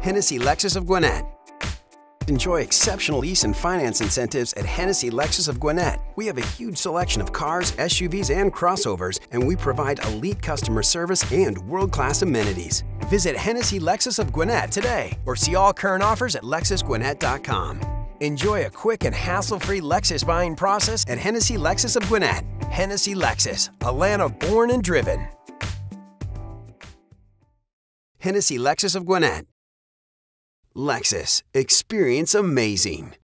Hennessy Lexus of Gwinnett. Enjoy exceptional lease and finance incentives at Hennessy Lexus of Gwinnett. We have a huge selection of cars, SUVs, and crossovers, and we provide elite customer service and world-class amenities. Visit Hennessy Lexus of Gwinnett today or see all current offers at lexusgwinnett.com. Enjoy a quick and hassle-free Lexus buying process at Hennessy Lexus of Gwinnett. Hennessy Lexus, Atlanta born and driven. Hennessy Lexus of Gwinnett. Lexus, experience amazing.